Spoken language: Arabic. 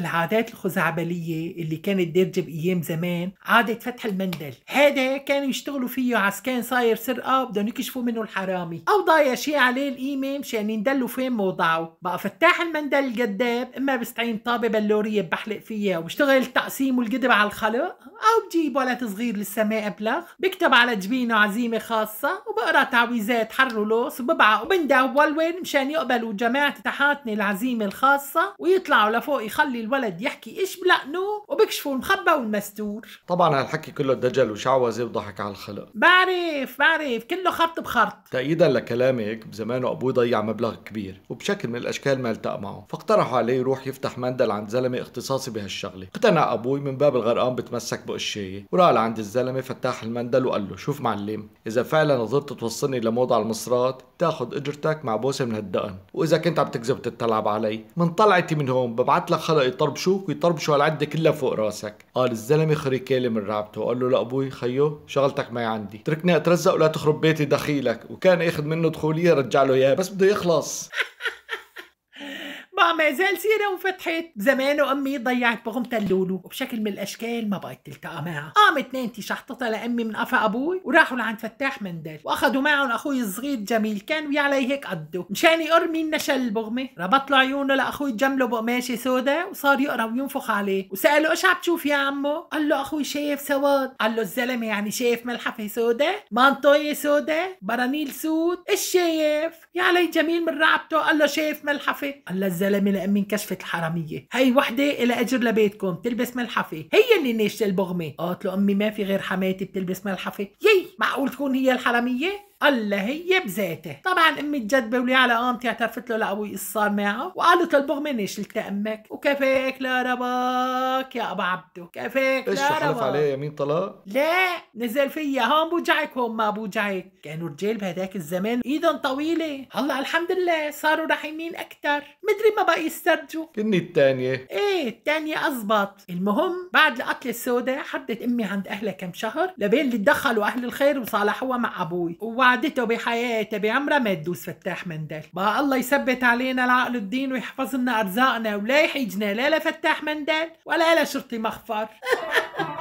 العادات الخزعبلية اللي كانت دارجة بأيام زمان عادة فتح المندل. هذا كانوا يشتغلوا فيه عسكان صاير سرقة بدهم يكشفوا منه الحرامي أو ضايع شي عليه القيمة مشان يندلوا فين موضعه. بقى فتاح المندل الجذاب إما بستعين طابة بلورية بحلق فيها وبشتغل التقسيم والقدب على الخلق، أو بجيب ولد صغير للسماء أبلغ بكتب على جبينه عزيمة خاصة وبقرا تعويذات حر ولوس وببعق وبندع وولول مشان يقبلوا جماعة تحاتني العزيمة الخاصة ويطلعوا لفوق يخلي الولد يحكي إيش بلقنه وبكشفوا المخبى والمستور. طبعا هالحكي كله دجل وشعوذة وضحك على الخلق. بعرف كله خرط بخرط. تأييدا لكلامك بزمانه أبوه ضيع مبلغ كبير وبشكل من الأشكال ما التقى معه، فاقترحوا عليه يروح يفتح مندل عند زلمة اختصاصي بهالشغلة. اقتنع أبوي من باب الغرقان بتمسك بقشاية وراح لعند الزلمة فتاح المندل وقال له شوف معلم، إذا فعلا قدرت توصلني لموضع المصرات تاخد اجرتك مع بوسة من هالدقن، وإذا كنت عم تكذب تتلعب علي من طلعتي من هون ببعت لك خلق يطربشوك ويطربشوا هالعدة كلها فوق راسك. قال الزلمة خريكالي من رعبته وقال له لأبوي خيو شغلتك معي عندي، تركني أترزق ولا تخرب بيتي دخيلك، وكان ياخد منه دخولية رجع له إياه بس بده يخلص. بقى ما زال سيرة وفتحت. زمان أمي ضيعت بغمة اللولو وبشكل من الأشكال ما بقت تلتقى معها. قامت نانتي شحطتها لأمي من قفا أبوي وراحوا لعند فتاح مندل وأخذوا معهم أخوي الصغير جميل كان ويعلي هيك قده مشان يقر مين نشل البغمة. ربط له عيونه لأخوي جمله بقماشة سودا وصار يقرا وينفخ عليه وسأله إيش عم تشوف يا عمو؟ قال له أخوي شايف سواد. قال له الزلمة يعني شايف ملحفة سودا؟ مانطوية سودا؟ برانيل سود؟ إيش شايف؟ يعلي جميل من رعبته قال له شايف ملحفة. قال له الزلمة لأمي انكشفت الحرامية، هي وحدة إلى أجر لبيتكم تلبس ملحفة هي اللي ناشة البغمة. قالت له أمي ما في غير حماتي بتلبس ملحفة. يي معقول تكون هي الحرامية؟ الله هي بذاته. طبعا امي الجدبه ولي على قامتي اعترفت له لابوي ايش صار معه وقالت البغمه نشلت امك وكفاك لا رباك يا ابو عبده كفاك لا رباك. ايش حلف عليه يمين طلاق؟ لا نزل فيها هون بوجعك هون ما بوجعك. كانوا رجال بهداك الزمان ايدهم طويله، هلا الحمد لله صاروا رحيمين اكثر، مدري ما بقى يسترجوا. كني الثانيه ايه الثانيه ازبط. المهم بعد القتله السوداء حدت امي عند اهلها كم شهر لبين اللي تدخلوا اهل الخير وصالحوها مع ابوي وعدته بحياته بعمرها ما تدوس فتاح مندل. بقى الله يثبت علينا العقل والدين ويحفظ لنا ارزاقنا ولا يحيجنا لا لفتاح مندل ولا لشرطي مخفر.